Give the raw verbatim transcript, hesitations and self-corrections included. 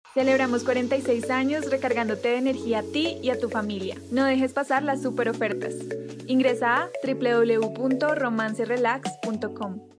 Celebramos cuarenta y seis años recargándote de energía a ti y a tu familia. No dejes pasar las super ofertas. Ingresa a w w w punto romance relax punto com.